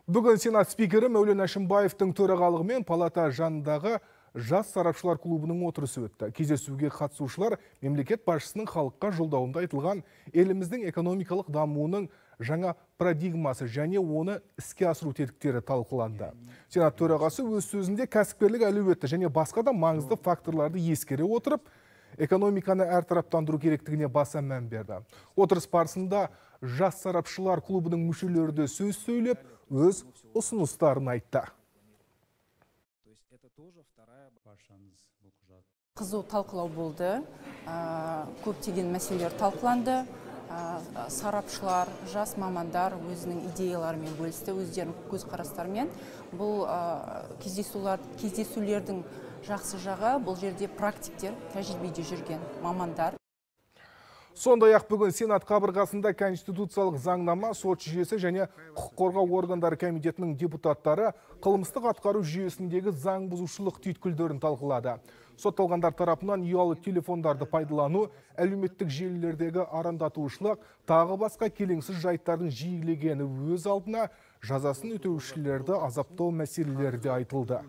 Бүгін Сенат спикері Мәулен Әшімбаевтың төрағалығымен палата жанындағы жас сарапшылар клубының отырысы өтті. Кездесуге қатысушылар мемлекет басшысының халыққа жолдауында айтылған еліміздің экономикалық дамуының жаңа парадигмасы және оны іске асыру тетіктері талқыланды. Сенат төрағасы өз сөзінде кәсіпкерлік әлеуетті және басқа да маңызды факторларды ескере отырып, экономиканы әртараптандыру керектігіне баса мән берді. Отырыс барысында жас сарапшылар клубының мүшелері де сөз сөйлеп, өз ұсыныстарын айтты. Қызу талқылау болды, көптеген мәселелер талқыланды. Сарапшылар, жас мамандар өзінің идеяларымен бөлісті, өздерінің көзқарастарымен. Бұл кездесулердің жақсы жағы, бұл жерде практиктер, тәжірибеде жүрген мамандар. Сондай-ақ бүгін Сенат қабырғасында конституциялық заңнама, сот жүйесі және құқық қорғау органдары комитетінің депутаттары қылмыстық атқару жүйесіндегі заң бұзушылық түйткілдерін талқылады. Сотталғандар тарапынан ұялы телефондарды пайдалану, әлеуметтік желілердегі арандатушылық, тағы басқа келеңсіз жайттардың жиілегені өз алдына жазасын өтеушілерді азаптау мәселелері де айтылды.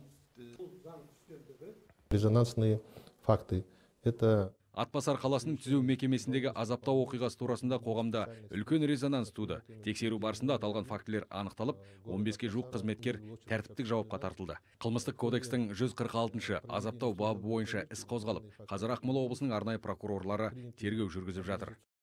Резонансные факты. Это Атбасар қаласының түзеу мекемесіндегі азаптау оқиғасы турасында қоғамда үлкен резонанс туды. Тексеру барысында аталған фактілер анықталып, 15-ке жуық қызметкер тәртіптік жауапқа тартылды. Қылмыстық кодекстің 146-шы азаптау бабы бойынша іс қозғалып, қазір Ақмола облысының арнайы прокурорлары тергеу жүргізіп жатыр.